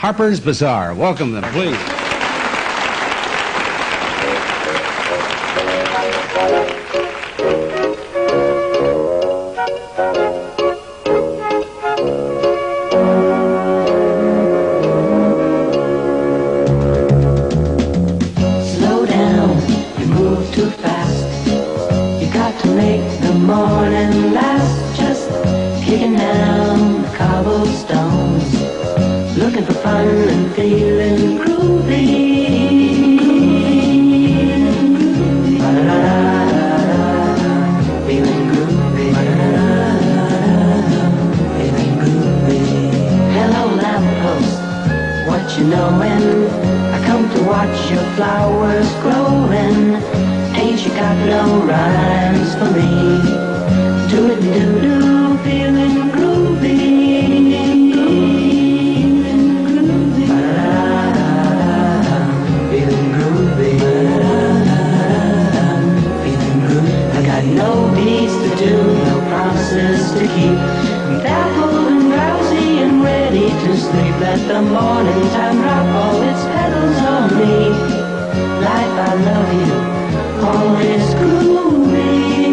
Harpers Bazaar. Welcome them, please. Slow down, you move too fast. You got to make the morning last. Just kicking down the cobblestones, looking for fun and feeling groovy. Feeling groovy. Feeling groovy. Hello lamppost, what you knowin'? I come to watch your flowers growing. Ain't you got no rhymes for me? Do it do do, feeling groovy. Feeling groovy. Feeling groovy. I got no deeds to do, no promises to keep. I'm baffled and drowsy and ready to sleep. Let the morning time drop all its petals on me. Life, I love you, always groovy.